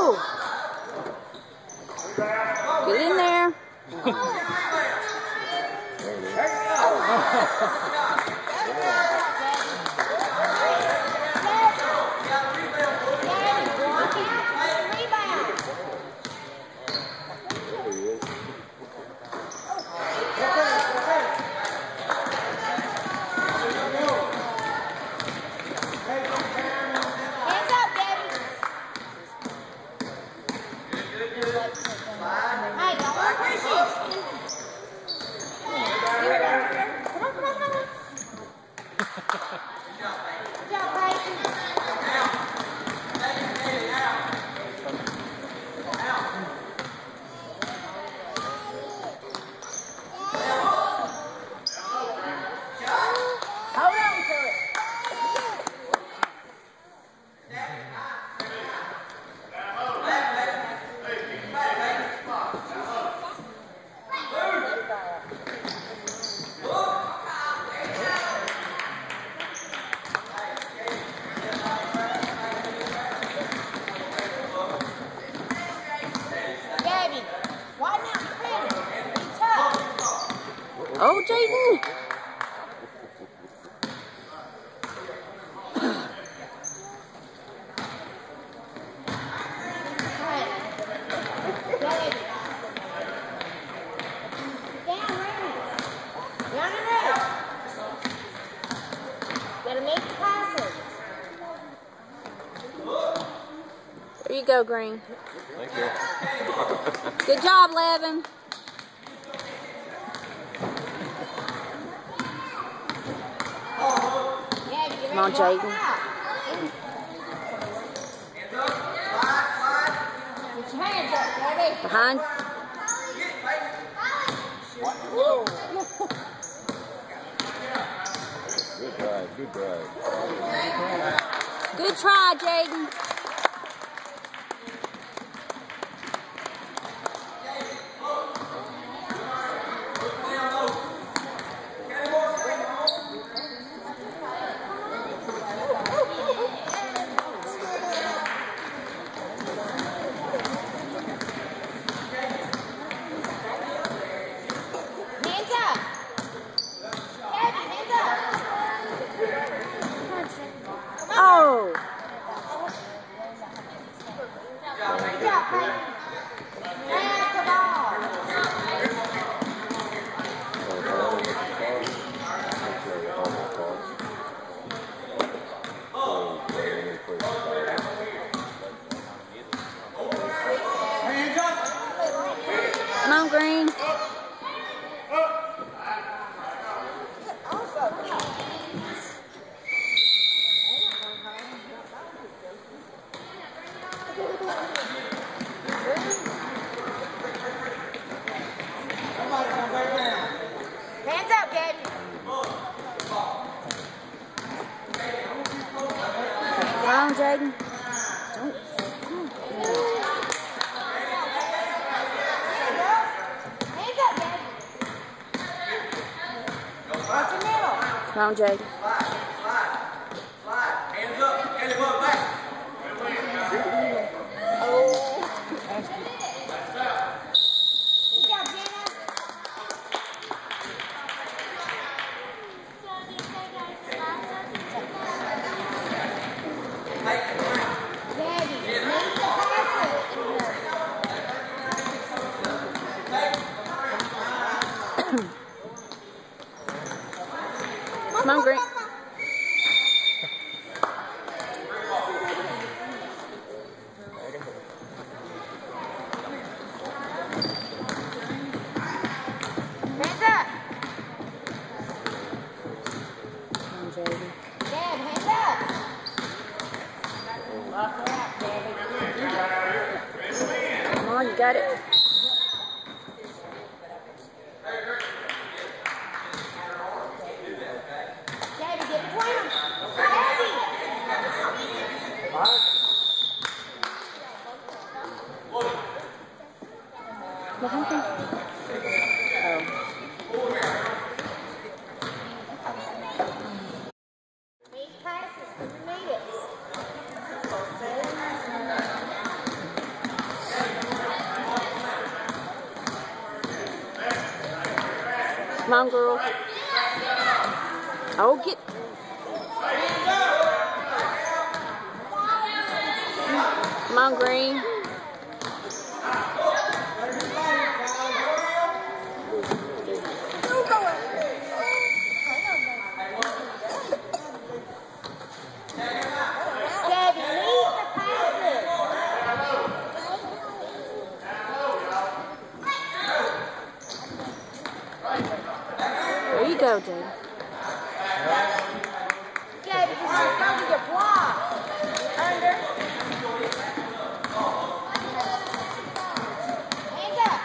Oh! Get in there. Oh, Jaden! There you go, Green. Thank you. Good job, Levin. Come on, Jaden. Behind. Good drive, good drive. Good try, Jaden. Oh! Come on, Green. Hands up, Gabe. Come on, Jaden. Hands up, Gabe. Watch your middle. Come on, Jaden. Slide. Hands up. Kelly, look back. Come on, Green. Hands up. Come on, Jaden. Dad, hands up. Lock her out, Daddy. Come on, you got it. Daddy, get between them. Daddy. What happened? Oh. Make passes when you need it. Come on, girls. Oh, get. Come on, Green. There you go, Jaden. Yeah, because you're supposed to get blocked. Under. Hands up.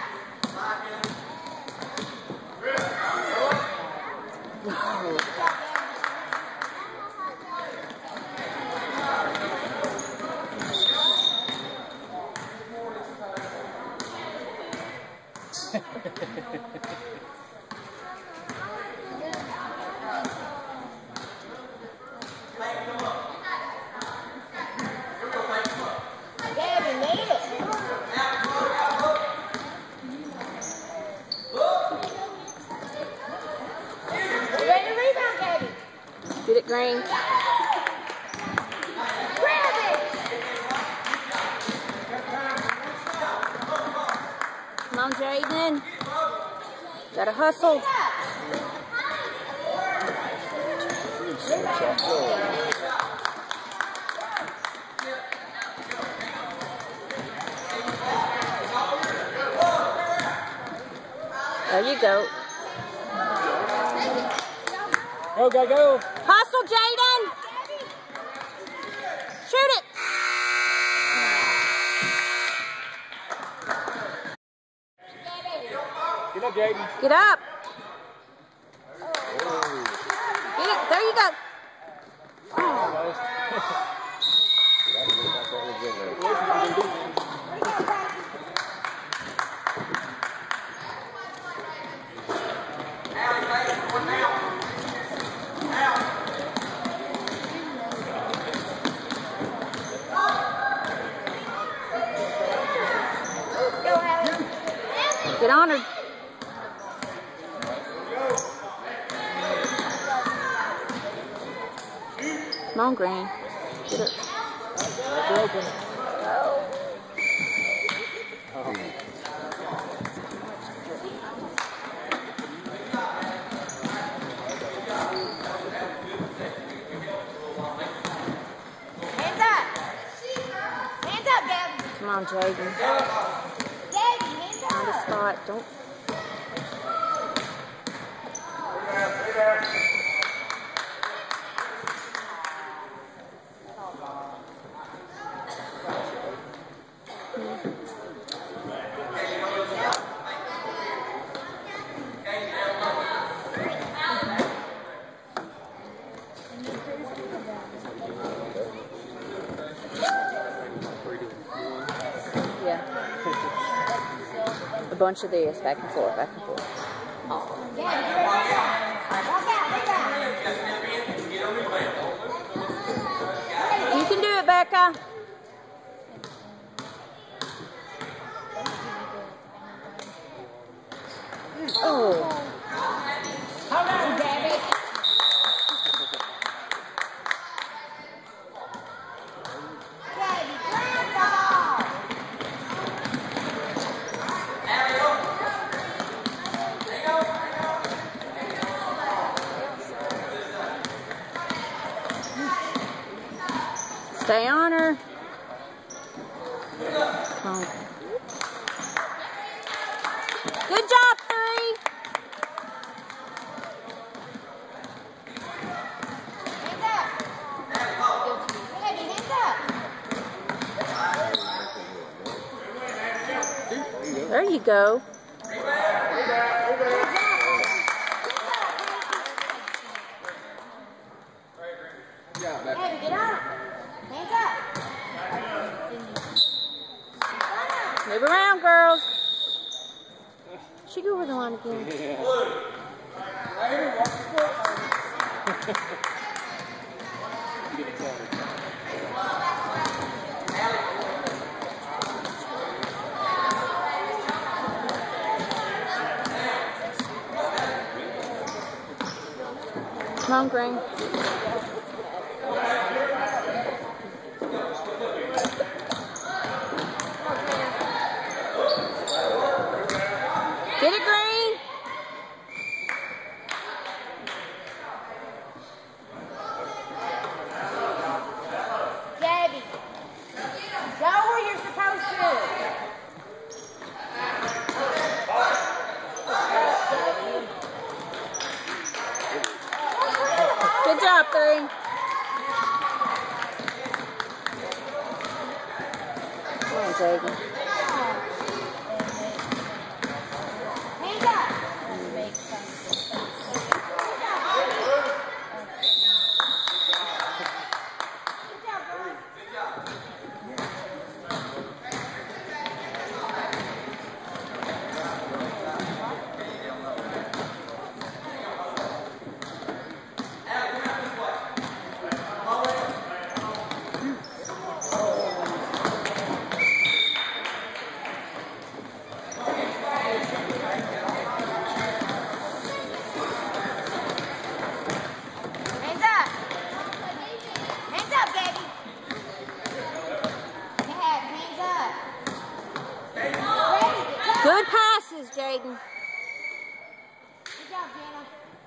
Gabby made it. You ready to rebound, Gabby? Get it, Green. Grab it. Come on, Jaden. Gotta hustle. There you go. Go. Hustle, Jaden. Shoot it. Get up, Jaden. Get up. Get it. There you go. Get on her. Come on, Green. Get it. They're open. Hands up. Hands up, Gabby. Come on, Jaden. Gabby, hands Find a up. spot. Don't. Yeah. A bunch of this, back and forth, back and forth. Gabby, walk out, rebound. You can do it, Becca. Oh. Hold on, Gabby. Gabby, grab the ball. Stay on her. Come on. Good job, 3. Hands up. Gabby, hands up. There you go. Gabby, get on. Hands up. Move around, girls. She go over the line again. Come on, Green. Get it, Green. Gabby, go where you're supposed to. Good job, 3. Come on, Jaden. Hands up. Good passes, Jaden. Good job, Jana.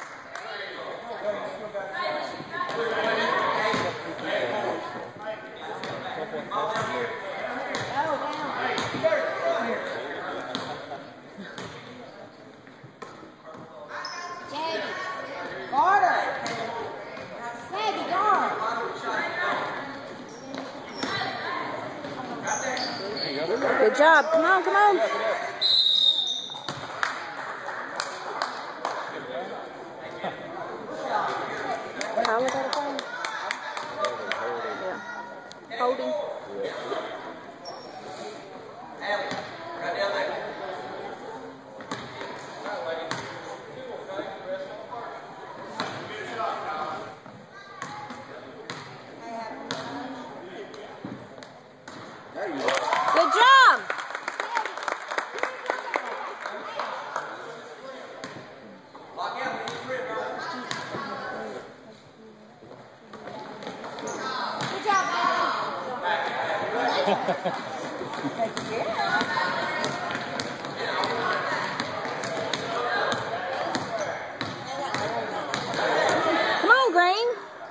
Good job. Come on, come on. How was that a phone? Yeah. Holding. Good job. Good job, Come on, Green.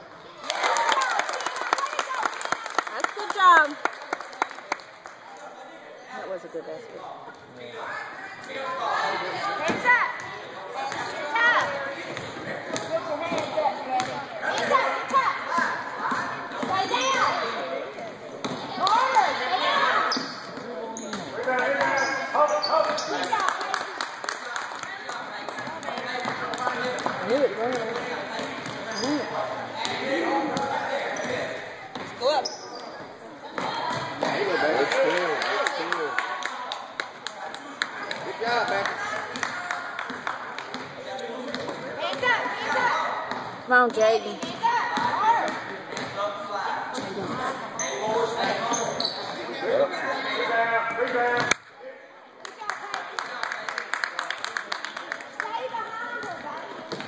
That's a good job. That was a good basket. Hands up. Hands up. Put your hands up, Gabby. Hands up. Stay down. Harder. Stay down. Good job. I knew it, man. I knew it. Go up. Good job, Becky. Hands up. Hands up. Come on, Jaden. Hands up. Harder. Rebound. Stay behind her, buddy.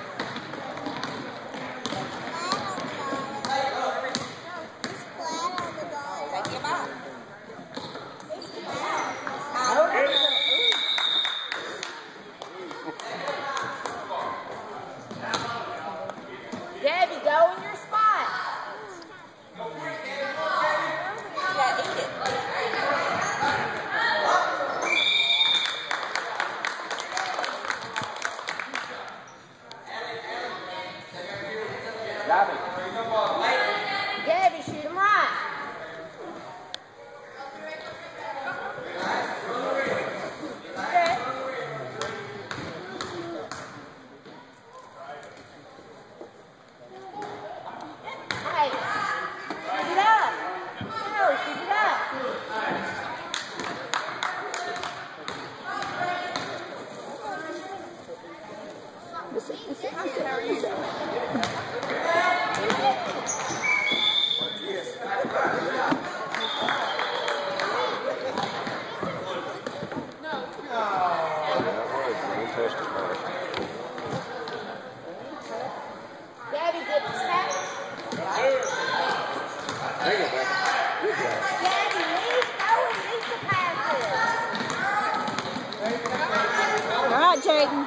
Gabby, go in your spot. You gotta eat it. Jaden.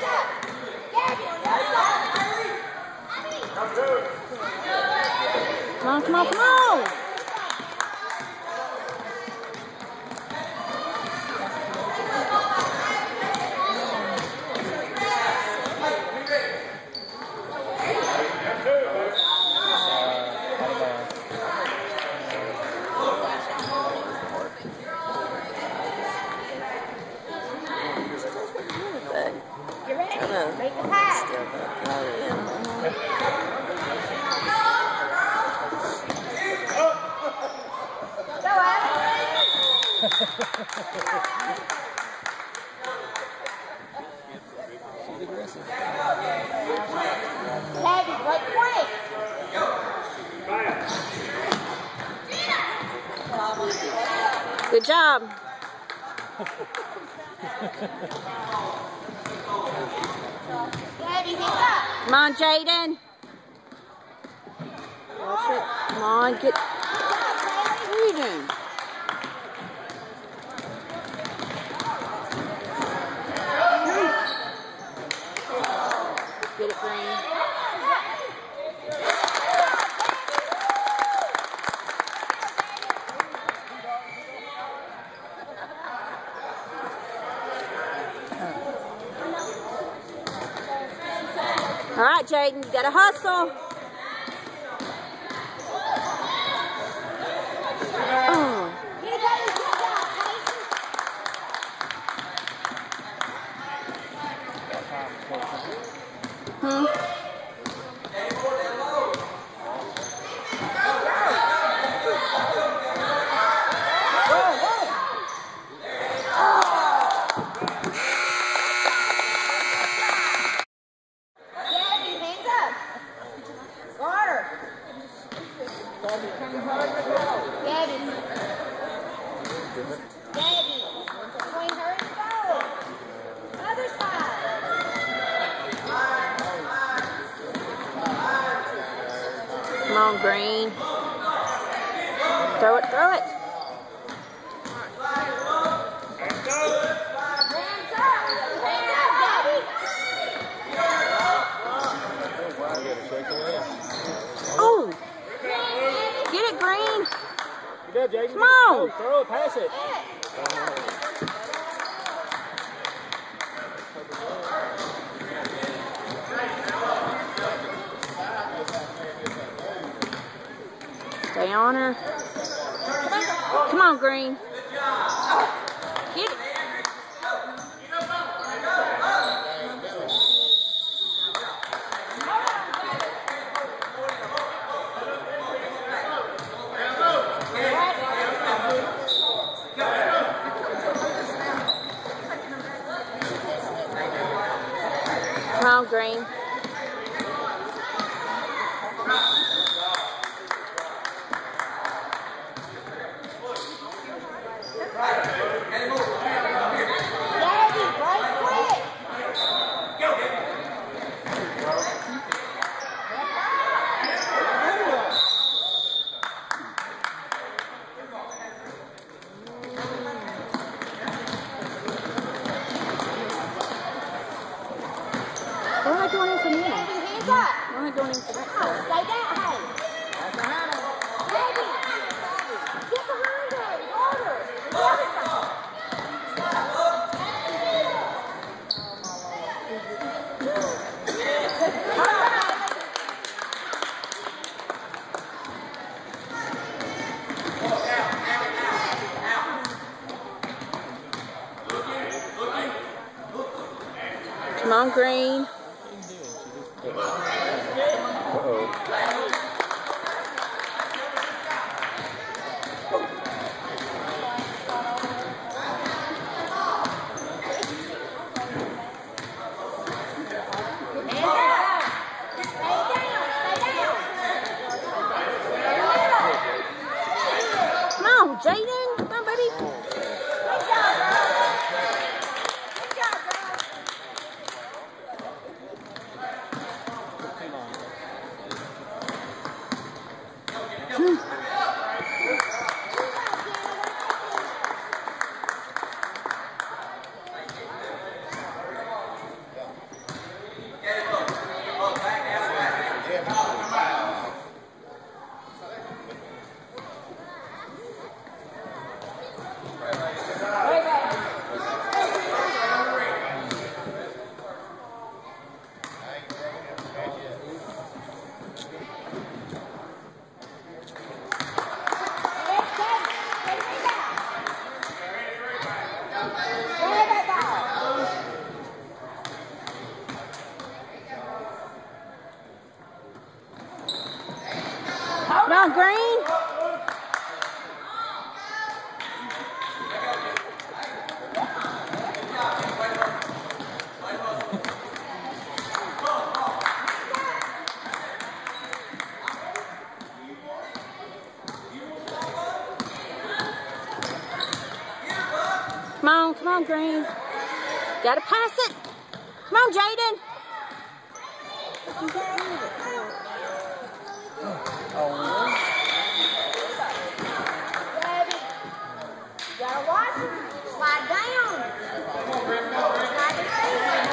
Come on, come on, come on. You ready? Make the pass. Go, Adam. Heavy, right quick. Good job. Heavy, hands up. Come on, Jaden. Watch it. Come on, get. What are you doing? Get it, Green. All right, Jaden, you gotta hustle. Oh. Hmm. Come on, Green. Throw it, throw it. Oh! Get it, Green. Good, Jaden. Come on. Throw it, pass it. Stay on her. Come on, Green. Get it. Come on, Green. What am I doing in for me? Hands up. What am I doing in for that side? Stay down, hey. Baby. Get behind her. Harder. The other side. Come on, Green. Come on, Jaden. Come on, buddy. Come on, Green. Gotta pass it. Come on, Jaden. You gotta watch him. Slide down. Slide the feet.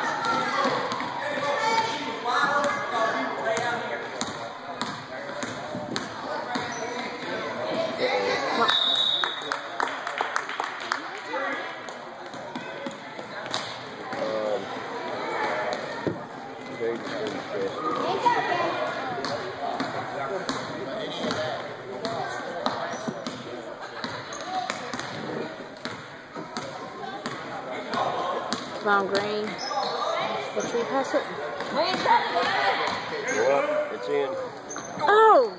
Come on, Green. Make sure you pass it. Go up. It's in. Oh!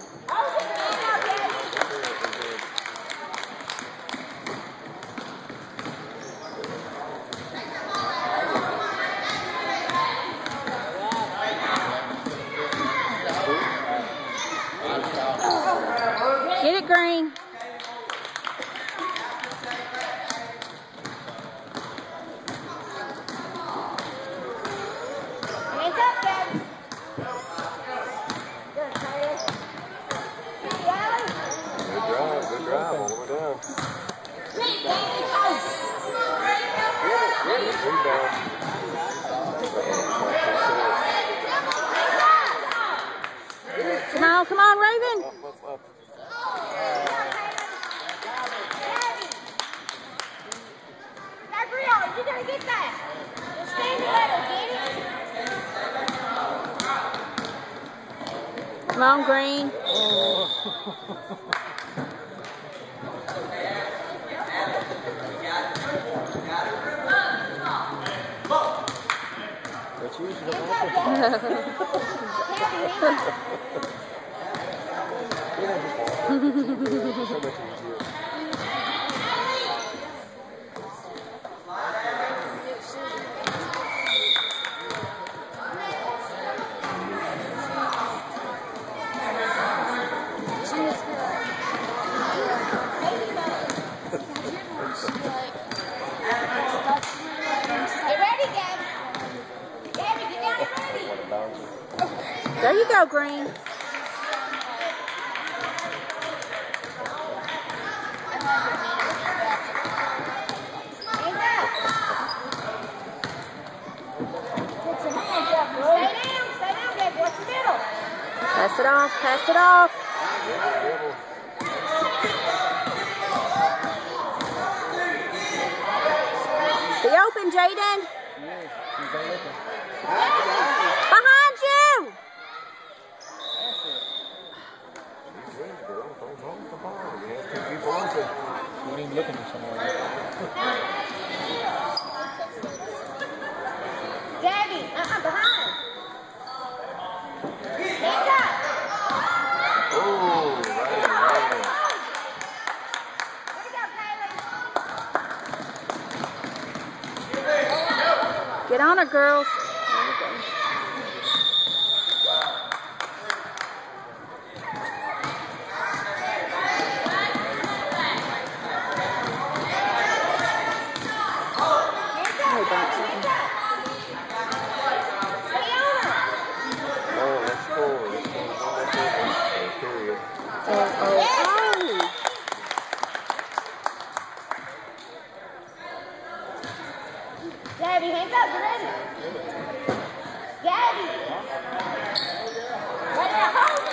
Get it, Green. Hands up, Gabby. Good drive, all the way down. Come on, Raven. Up. Gabrielle, you gotta get that. Just stand better, get it? Come on, Green. That's usually the so much easier. Get ready, Gabby. Gabby, get down and ready. There you go, Green. Stay down, Gabby. Watch the middle. Pass it off, pass it off. Be open, Jaden. Behind you. You ain't looking for someone. Gabby, behind. Hands up. Oh, right. Way to go, Kaylee. Get on her, girls. Gabby, hands up, you ready? Gabby! Ready to hold?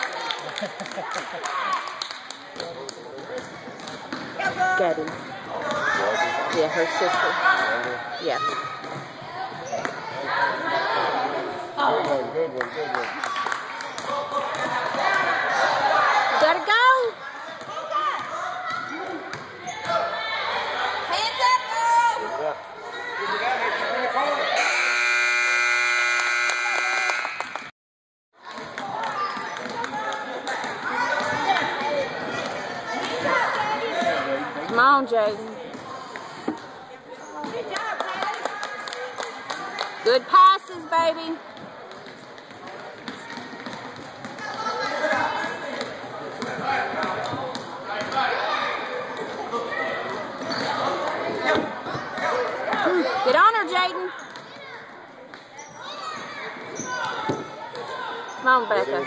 Go, girl. Gabby. Yeah, her sister. Yeah. Good one. Gotta go. Hands up, girl! Yeah. Come on, Jaden. Good job, Kaylee. Good passes, baby. on, Becca.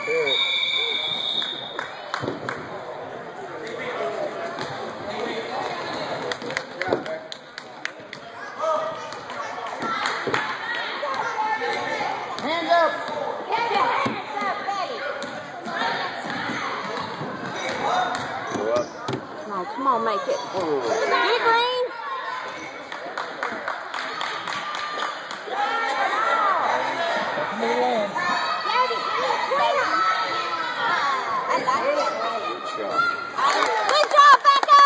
Hands up. Get your hands up, Betty. Come on, make it. Get it, Green. Good job, Becca.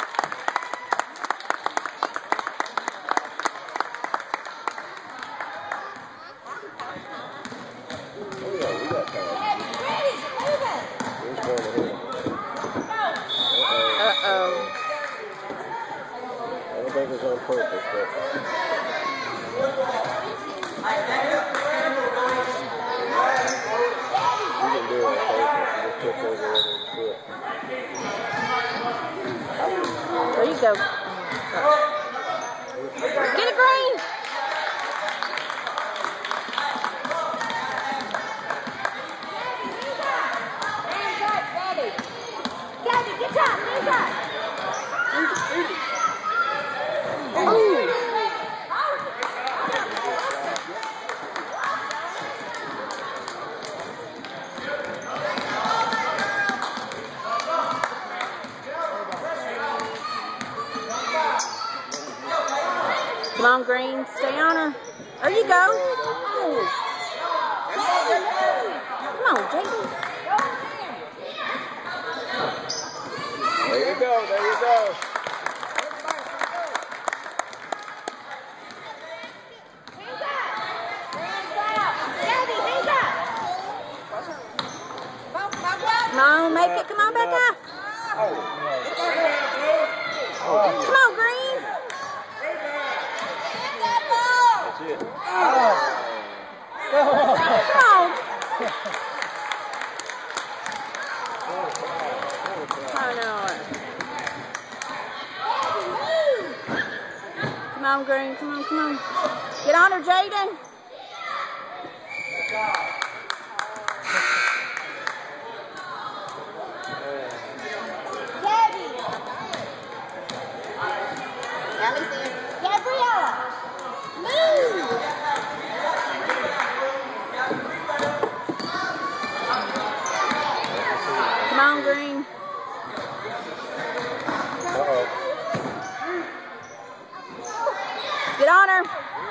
Uh-oh. I don't think it's on purpose, but... She didn't do it on purpose. She just took over the foot. There you go. Get it, Green. Hands up, Betty. Gabby, get up, hands up. Ooh. Come on, Green. Stay on her. There you go. Oh. Come on, Jaden. There you go, there you go. Hands up. Hands up. Gabby, hands up. Come on, make it. Come on, Becca. Come on, Green. That's it. Come on. I know it. Come on, Green. Come on, come on. Get on her, Jaden. Gabby. Gabriella. Move. Come on, Green. Get on her.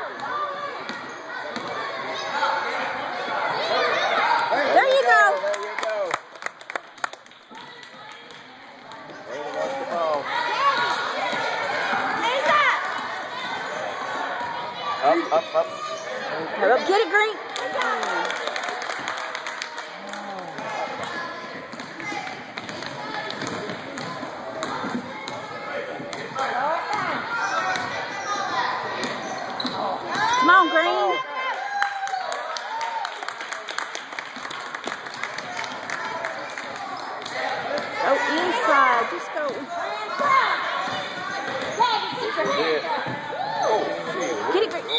There you go. There you go. Jaden lost the ball. Hands up. Up. Get it, Green. Come on, Green. Go inside. Just go. Get it, Green.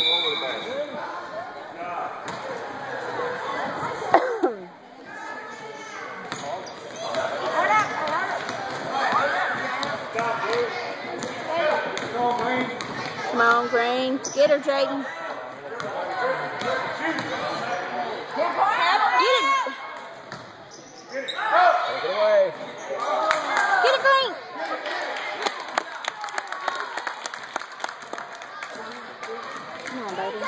Come on, Green. Get her, Jaden. Get it. Take it away. Get it, Green. Come on, baby.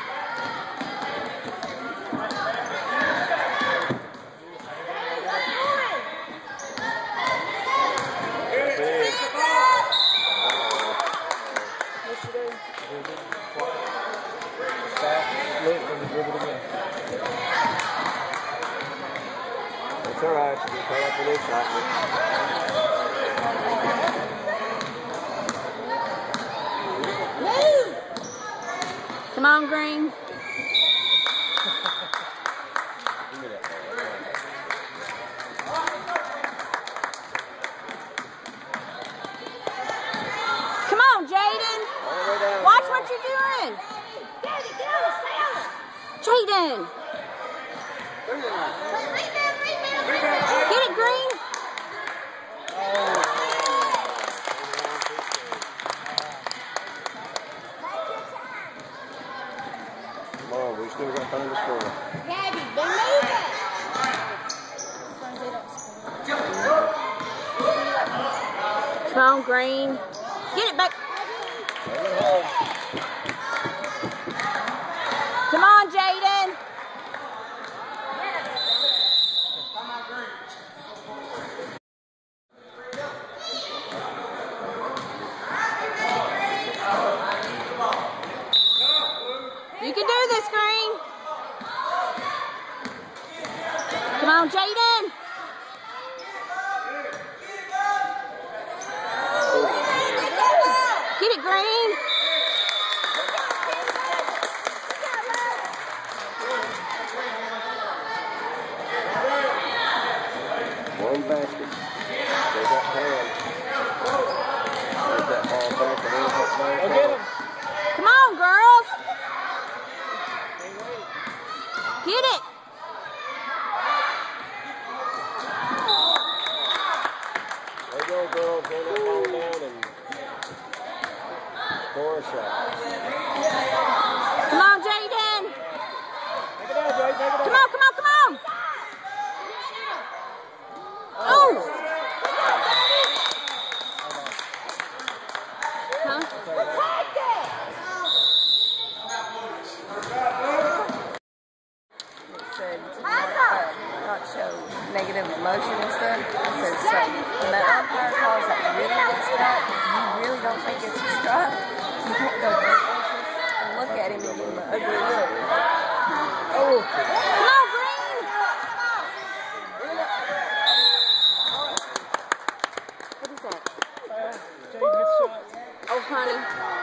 It's all right. You play up a little softly. Come on, Green. Come on, Jaden. Watch what you're doing. Jaden. Get it, Green. Come on, we still got time to score. Gabby, believe it. Come on, Green. Get it back. Come on, Jaden. You can do this, Green. Come on, Jaden. Get it, Green. One basket. They got hands. Take that ball back and then put back. Go get him. Come on, girls. Get it. There you go, girls. Bring that ball down and score a shot. Come on, Jaden. Take it out, Jay. Take it out. Come on, come on, come on. Oh. Huh? Not show negative emotion and stuff. It says so when that umpire calls that really good strike, you really don't think it's a strike, you can't go back and look at him and give him an ugly look. Oh, Come on, Green. What is that? Jay, good shot. Oh, honey.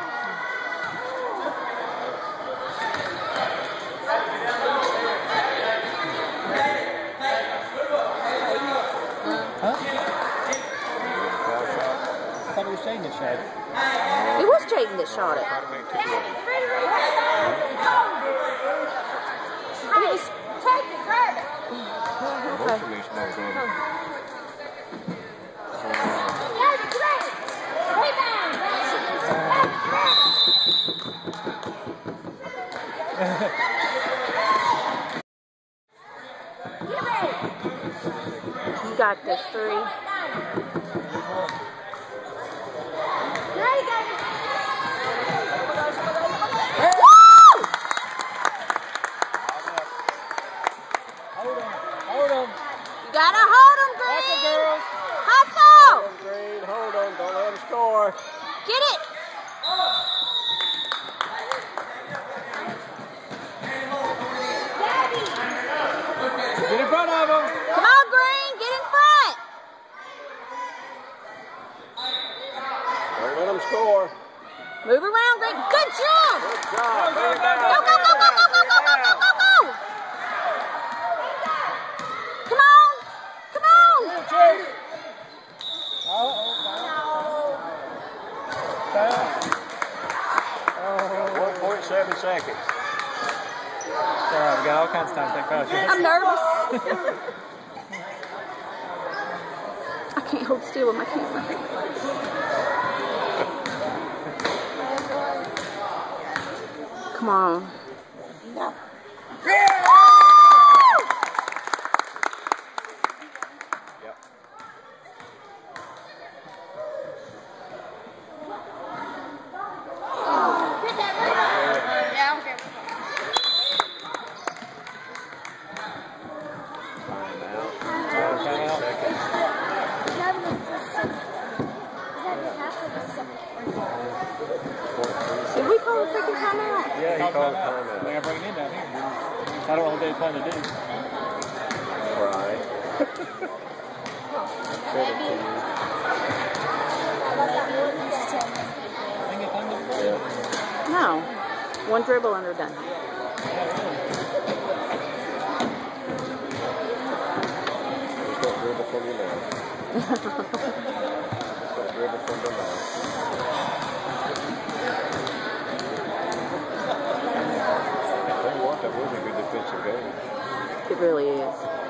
Huh? I thought it was Jaden that shot it. It was Jaden that shot it. And it was... Take it, grab it. Most of these balls on. Gabby, grab it. Rebound. You got this, 3. There you go. Woo! Hold him. Hold him. You gotta hold him, That's it, Green. girls. Hustle. Hold on, Green. Hold on. Don't let him score. Get it. Get in front of him. Come on, Green. Get in front. Don't let him score. Move around, Green. Good job. Good job. Bring it down. Go, go, go, go, go, go, go, go, go, go, go. Come on. Come on. Uh-oh. Foul. 1.7 seconds. All right, we got all kinds of time to take fouls. I'm nervous. I can't hold still with my camera. Come on. Yep. Did we call a freaking timeout? Yeah, he called a I timeout. think I bring it in down here. I don't know what they plan to do. Right. Said it to you. Think it's under? Yeah. No. One dribble and we're done. Yeah, Just don't dribble from your mouth. Just don't dribble from your mouth. Tell you what, that was a good defensive game. It really is.